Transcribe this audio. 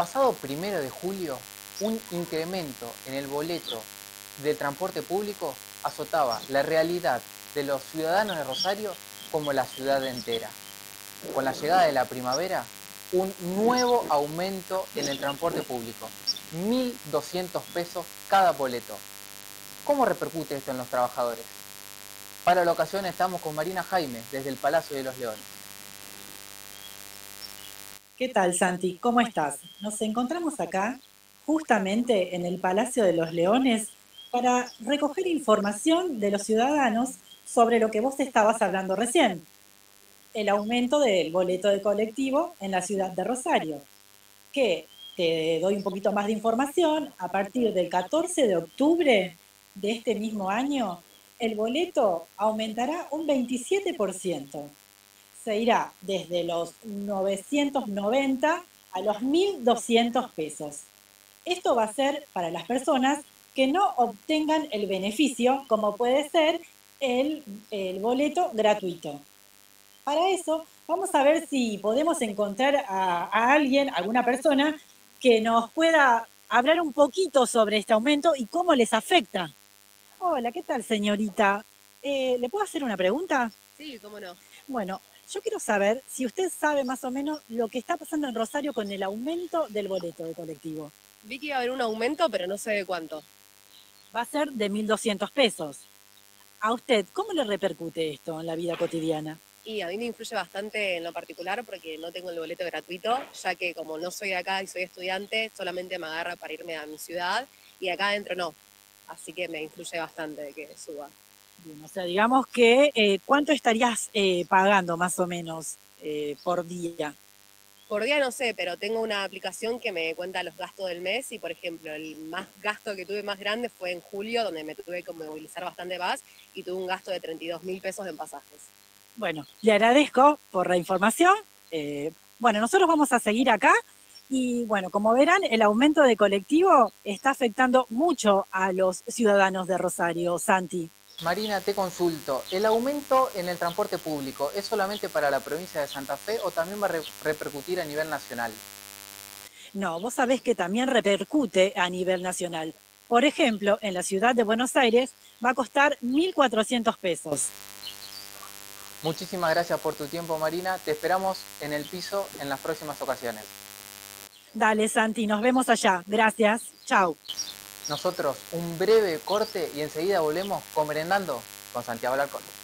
pasado 1 de julio, un incremento en el boleto del transporte público azotaba la realidad de los ciudadanos de Rosario como la ciudad entera. Con la llegada de la primavera, un nuevo aumento en el transporte público, 1.200 pesos cada boleto. ¿Cómo repercute esto en los trabajadores? Para la ocasión estamos con Marina Jaime desde el Palacio de los Leones. ¿Qué tal, Santi? ¿Cómo estás? Nos encontramos acá justamente en el Palacio de los Leones para recoger información de los ciudadanos sobre lo que vos estabas hablando recién, el aumento del boleto de colectivo en la ciudad de Rosario, que te doy un poquito más de información. A partir del 14 de octubre de este mismo año, el boleto aumentará un 27%. Se irá desde los 990 a los 1.200 pesos. Esto va a ser para las personas que no obtengan el beneficio, como puede ser el boleto gratuito. Para eso, vamos a ver si podemos encontrar a alguien, alguna persona, que nos pueda hablar un poquito sobre este aumento y cómo les afecta. Hola, ¿qué tal, señorita? ¿Le puedo hacer una pregunta? Sí, cómo no. Bueno, yo quiero saber si usted sabe más o menos lo que está pasando en Rosario con el aumento del boleto de colectivo. Vi que iba a haber un aumento, pero no sé de cuánto. Va a ser de 1.200 pesos. ¿A usted cómo le repercute esto en la vida cotidiana? Y a mí me influye bastante en lo particular porque no tengo el boleto gratuito, ya que como no soy de acá y soy estudiante, solamente me agarra para irme a mi ciudad y acá adentro no. Así que me influye bastante de que suba. Bien, o sea, digamos que ¿cuánto estarías pagando más o menos por día? Por día no sé, pero tengo una aplicación que me cuenta los gastos del mes y, por ejemplo, el más gasto que tuve más grande fue en julio, donde me tuve que movilizar bastante más y tuve un gasto de 32.000 pesos en pasajes. Bueno, le agradezco por la información. Bueno, nosotros vamos a seguir acá y bueno, como verán, el aumento de colectivo está afectando mucho a los ciudadanos de Rosario, Santi. Marina, te consulto, ¿el aumento en el transporte público es solamente para la provincia de Santa Fe o también va a repercutir a nivel nacional? No, vos sabés que también repercute a nivel nacional. Por ejemplo, en la ciudad de Buenos Aires va a costar 1.400 pesos. Muchísimas gracias por tu tiempo, Marina. Te esperamos en el piso en las próximas ocasiones. Dale, Santi, nos vemos allá. Gracias. Chau. Nosotros un breve corte y enseguida volvemos con Merendando con Santiago Alarcón.